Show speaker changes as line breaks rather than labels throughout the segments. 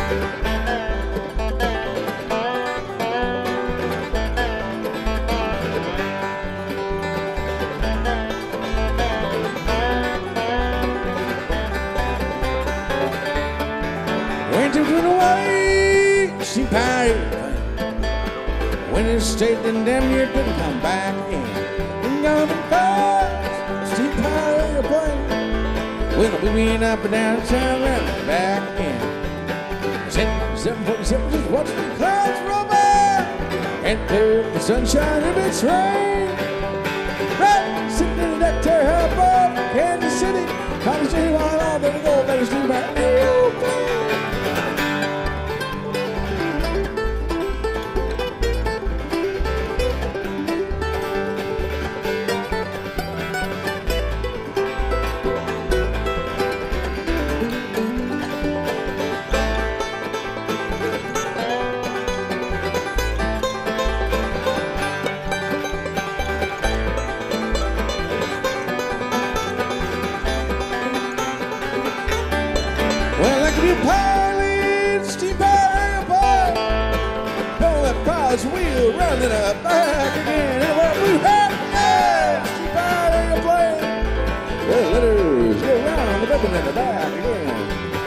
When it stayed, then damn near couldn't come back again. And gonna be fast, steep high airplane. Well, we went up and down town and back again. 747, just watching the clouds roll by. And there the sunshine if it's rain. Right, sitting in the deck chair, high above Kansas City. College City, while all there to go, better see my aeroplane. Wheel running up back again, and what we have is cheap aeroplane. Well, let her go round the ribbon in the back again.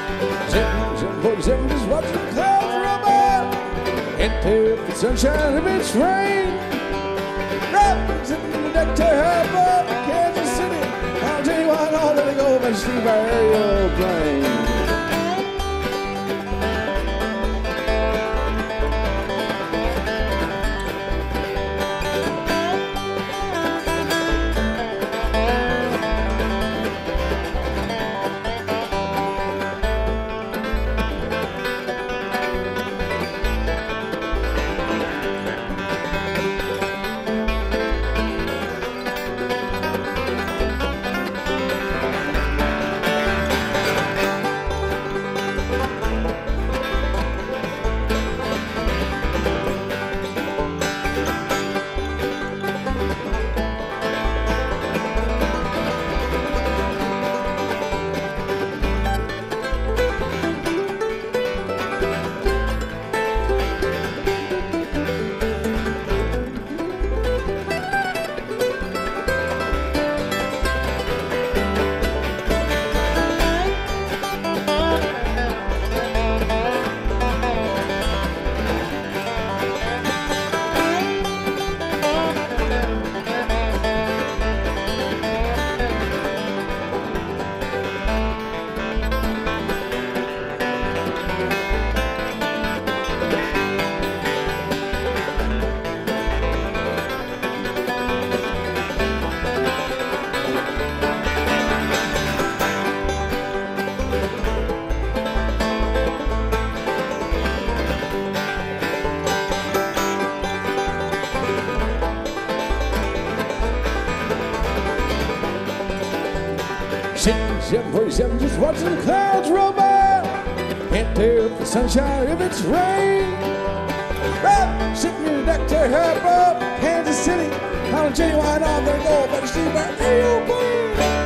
747, just watching the clouds roll by. Into the sunshine if it's rain. Right, sitting in the deck chair high above Kansas City. I'll tell you what, I'll let it go, but Steve Aereoplane. Sitting 747, just watching the clouds roll by. Can't tell if the sunshine if it's rain. Right, sitting in the deck chair high above Kansas City. Calling Jenny White on there go, better see my aeroplane.